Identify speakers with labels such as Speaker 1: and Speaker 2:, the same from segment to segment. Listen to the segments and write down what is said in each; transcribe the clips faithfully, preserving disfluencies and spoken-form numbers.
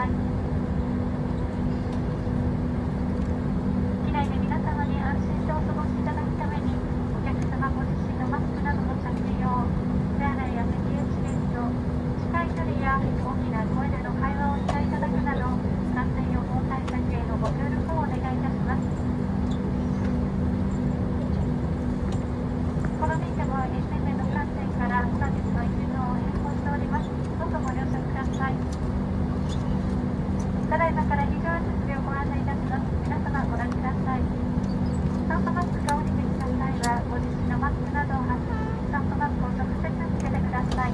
Speaker 1: い。機内で皆様に安心してお過ごしいただくために、お客様ご自身のマスクなどの着用、手洗いや咳エチケット、近い距離や大きな声での会話をしていただくなど、感染予防対策へのご協力をお願いいたします。この便でも衛生面の観点からサービスの一部を変更しております。どうぞご了承ください。ただいまから非常設備をご案内いたします。皆様ご覧ください。酸素マスクが降りてきた際は、ご自身のマスクなどを外し、酸素マスクを直接つけてください。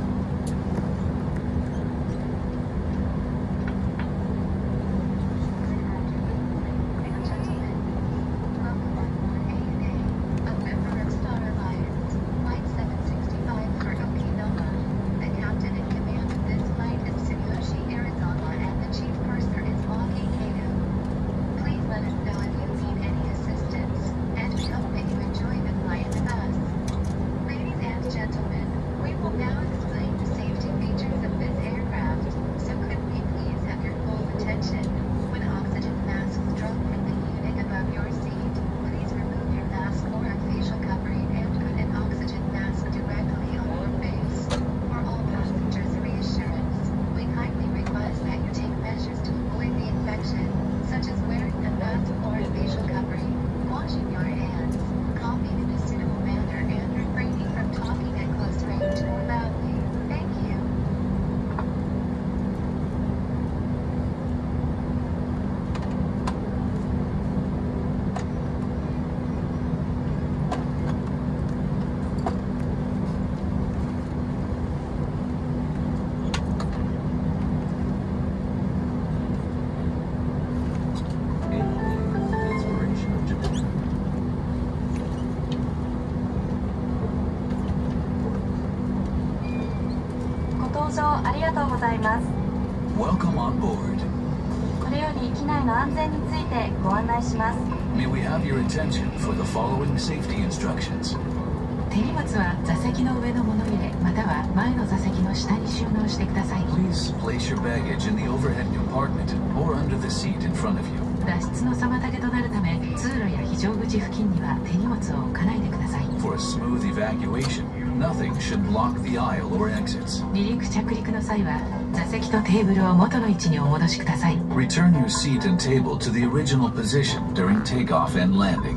Speaker 1: ありがとうございます。
Speaker 2: Welcome on board.
Speaker 1: これより機内の安全についてご案内します。
Speaker 2: May we have your attention for the following safety instructions.
Speaker 3: 手荷物は座席の上の物入れまたは前の座席の下に収納してください。
Speaker 2: Please place your baggage in the overhead compartment or under the seat in front of you.
Speaker 3: 脱出の妨げとなるため通路や非常口付近には手荷物を置かないでください。
Speaker 2: For a smooth evacuation, nothing should block the aisle or exits.
Speaker 3: 離陸着陸の際は座席とテーブルを元の位置にお戻しください。
Speaker 2: Return your seat and table to the original position during takeoff and landing.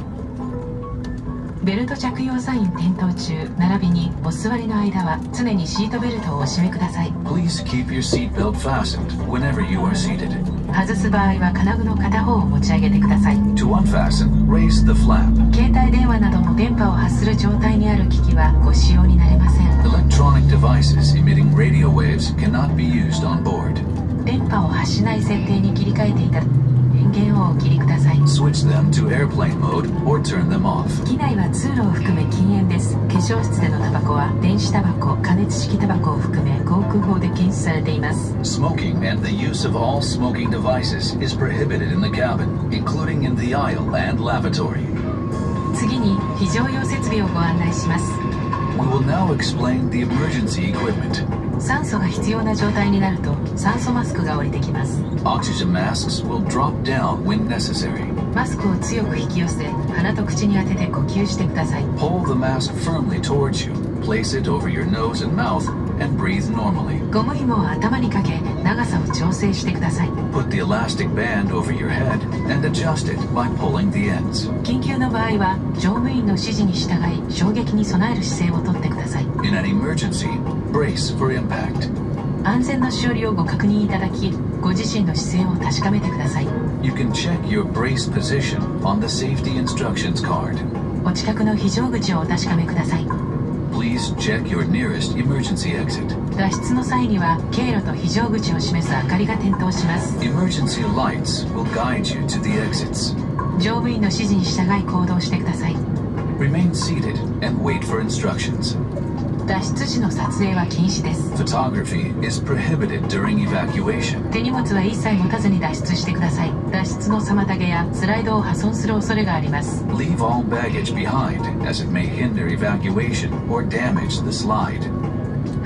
Speaker 3: ベルト着用サイン点灯中並びにお座りの間は常にシートベルトをお締めください。
Speaker 2: Please keep your seat belt fastened whenever you are seated.
Speaker 3: 外す場合は金具の片方を持ち上げてください。
Speaker 2: To unfasten, raise the flap.
Speaker 3: 携帯電話などの電波を発する状態にある機器はご使用になれません。
Speaker 2: Electronic devices emitting radio waves cannot be used on board.
Speaker 3: 電波を発しない設定に切り替えていただ電源をお切りください。
Speaker 2: Switch them to airplane mode or turn them off.
Speaker 3: 機内は通路を含め禁煙です。化粧室でのタバコは電子タバコ、加熱式タバコを含め航空法で禁止されています。
Speaker 2: Smoking and the use of all smoking devices is prohibited in the cabin, including in the aisle and lavatory.
Speaker 3: 次に非常用設備をご案内します。
Speaker 2: We will now explain the emergency equipment.
Speaker 3: 酸素が必要な状態になると酸素マスクが降りてきます。
Speaker 2: Oxygen masks will drop down when necessary.
Speaker 3: マスクを強く引き寄せ鼻と口に当てて呼吸してください。
Speaker 2: Pull the mask firmly towards you, place it over your nose and mouth, and breathe normally.
Speaker 3: ゴム紐を頭にかけ長さを調整してください。
Speaker 2: Put the elastic band over your head and adjust it by pulling the ends.
Speaker 3: 緊急の場合は乗務員の指示に従い衝撃に備える姿勢をとってください。
Speaker 2: In an emergency, brace for impact.
Speaker 3: 安全のしおりをご確認いただきご自身の姿勢を確かめてください。
Speaker 2: You can check your brace position on the safety instructions card.
Speaker 3: お近くの非常口をお確かめください。
Speaker 2: Please check your nearest emergency exit.
Speaker 3: 脱出の際には経路と非常口を示す明かりが点灯します。
Speaker 2: Emergency lights will guide you to the exits.
Speaker 3: 乗務員の指示に従い行動してください。
Speaker 2: Remain seated and wait for instructions.
Speaker 3: 脱出時の撮影は禁止です。
Speaker 2: Photography is prohibited during evacuation.
Speaker 3: 手荷物は一切持たずに脱出してください。脱出の妨げやスライドを破損する恐れがあります。
Speaker 2: Leave all baggage behind as it may hinder evacuation or damage the slide.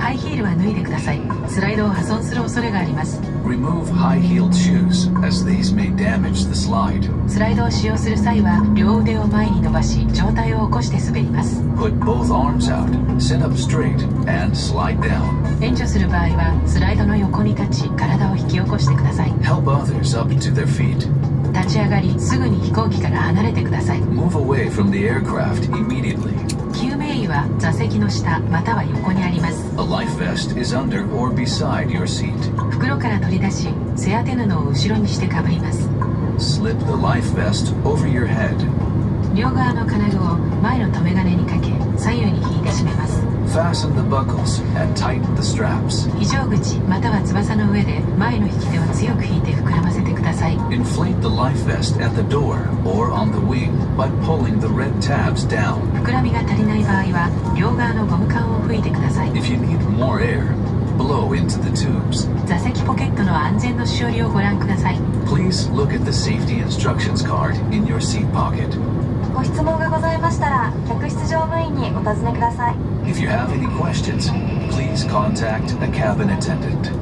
Speaker 3: ハイヒールは脱いでください。スライドを破損する恐れがあります。
Speaker 2: Remove high-heeled shoes, as these may damage the slide.
Speaker 3: スライドを使用する際は両腕を前に伸ばし上体を起こして滑ります。
Speaker 2: Put both arms out, sit up straight, and slide down.
Speaker 3: 援助する場合はスライドの横に立ち体を引き起こしてください。
Speaker 2: Help others up to their feet.
Speaker 3: 立ち上がりすぐに飛行機から離れてください。
Speaker 2: Move away from the aircraft immediately.
Speaker 3: 救命衣は座席の下または横にあります。
Speaker 2: A life vest is under or beside your seat.
Speaker 3: 袋から取り出し背当て布を後ろにしてかぶります。
Speaker 2: Slip the life vest over your head.
Speaker 3: 両側の金具を前の留め金にかけ左右に引いて締めます。
Speaker 2: Fasten the buckles and tighten the straps.
Speaker 3: 非常口または翼の上で前の引き手を強く引いて膨らませてください。
Speaker 2: Inflate the life vest at the door or on the wing by pulling the red tabs down.
Speaker 3: 膨らみが足りない場合は両側のゴム管を吹いてください。
Speaker 2: If you need more air, blow into the tubes.
Speaker 3: 座席ポケットの安全のしおりをご覧ください。
Speaker 2: Please look at the safety instructions card in your seat pocket.
Speaker 4: ご質問がございましたら客室乗務員にお尋ねください。
Speaker 2: If you have any questions, please contact a cabin attendant.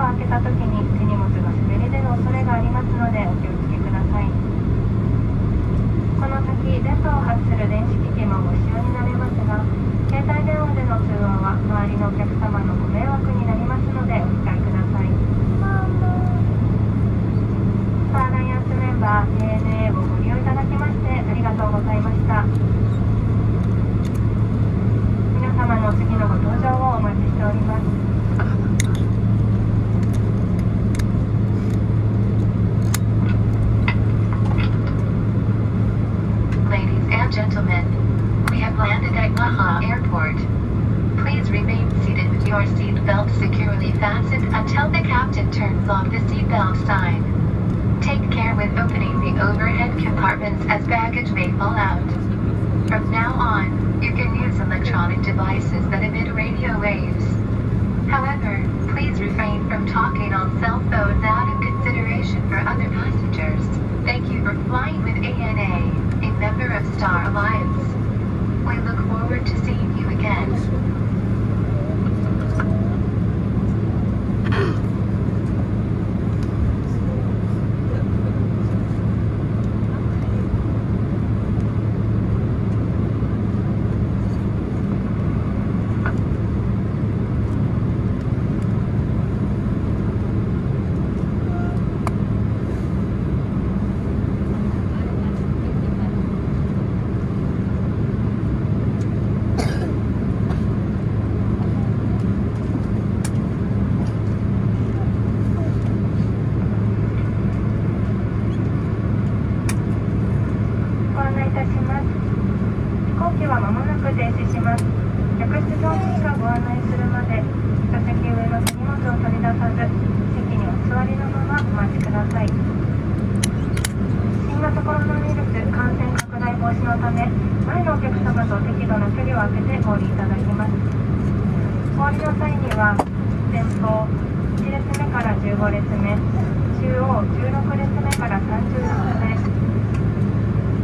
Speaker 1: を開けた時に手荷物が滑り出る恐れがありますのでお気をつけください。この先、電波を発する電子機器もご使用になれますが、携帯電話での通話は周りのお客様のご迷惑になりますのでお控えください。スターアライアンスメンバー エーエヌエー をご利用いただきましてありがとうございました。皆様のお次のご搭乗をお待ちしております。
Speaker 3: Gentlemen, we have landed at Maha Airport. Please remain seated with your seatbelt securely fastened until the captain turns off the seatbelt sign. Take care with opening the overhead compartments as baggage may fall out. From now on, you can use electronic devices that emit radio waves. However, please refrain from talking on cell phones out of consideration for other passengers. Thank you for flying with A N A, a member of Star Alliance. We look forward to seeing you again.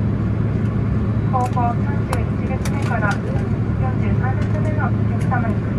Speaker 3: 後方さんじゅういち列目からよんじゅうさん列目のお客様に